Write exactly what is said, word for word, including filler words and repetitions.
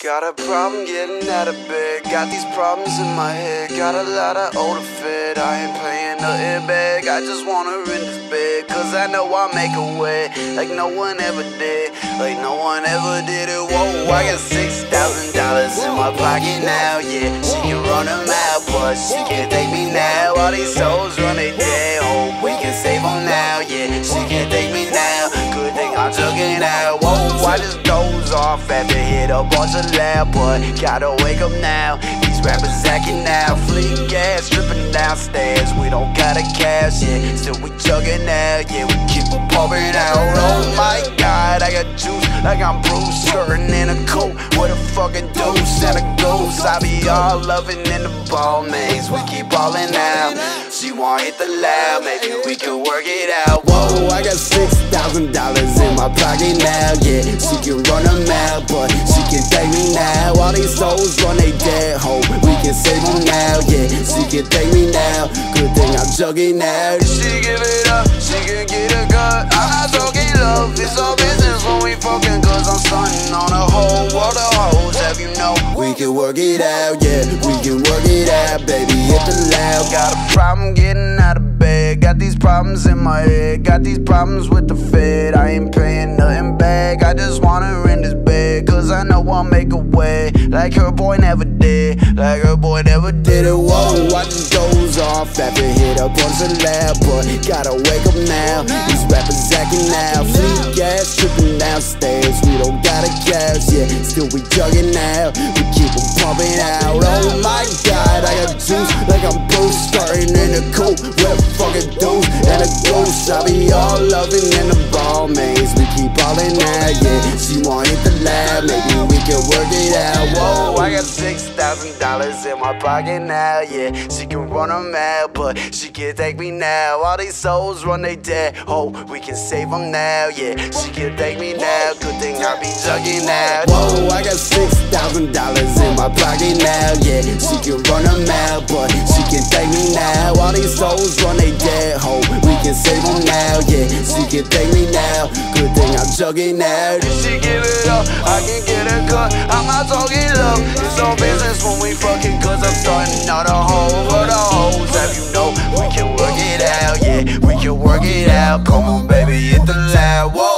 Got a problem getting out of bed. Got these problems in my head. Got a lot of older fit. I ain't playing nothing big. I just wanna rent this bed, cause I know I'll make a way like no one ever did. Like no one ever did it. Whoa, I got six thousand dollars in my pocket now. Yeah, she can run them out, but she can't take me now. All these souls run they dead. Oh, we can save them now. Yeah, she can't take me now. Good thing I'm jugging out. Whoa, I just doze off after hit a bunch of loud, but gotta wake up now. These rappers acting now, fleet gas, tripping downstairs. We don't got a cash, yeah, still we jugging out. Yeah, we keep it pumping out. Oh my God, I got juice like I'm Bruce, skirting in a coat with a fucking deuce and a ghost. I be all loving in the ball maze. We keep ballin' out. She want hit the loud, maybe we can work it out. Whoa, I got six thousand dollars in my pocket now. Yeah, she can run them out, but she can take me now. All these souls run they dead. Hope we can save them now. Yeah, she can take me now. Good thing I'm jugging now. She give it up, she can get a gun. I'm not talking love, it's all business when we fucking, cause I'm stunting on a whole world of hoes. Have you know we can work it out? Yeah, we can work it out, baby, hit the loud. Got a problem getting out of bed. Got these problems in my head. Got these problems with the Fed. I ain't paying nothing back. I just wanna rent this bed, cause I know I'll make a way like her boy never did. Like her boy never did it. Whoa, I just doze off after hit a bunch of loud, but gotta wake up now. These rappers acting now, fleet gas, tripping downstairs. We don't got a cash, yeah, still we jugging now. We keep them pumping out. Oh my God, I got juice like I'm Bruce, starting in a coat with a fucking deuce and a ghost. I be all loving in the ball maze. We keep ballin' out, yeah. She want hit the lab, maybe we can work it out. Whoa, I got six thousand dollars in my pocket now. Yeah, she can run them out, but she can't take me now. All these souls run they dead. Oh, we can save them now. Yeah, she can take me now. Good thing I be jugging out. Whoa, I got six thousand dollars in my pocket now. Yeah, she can run them out, but she can take me now. All these souls run they dead. Oh, we can save them now. Yeah, she can take me now. Good thing I'm jugging out. If she give it up, I can get a cut. I'm not talking love, it's all business when we fucking, cause I'm starting out a whole world of hoes. Have you know we can work it out? Yeah, we can work it out. Come on, baby, hit the loud. Whoa.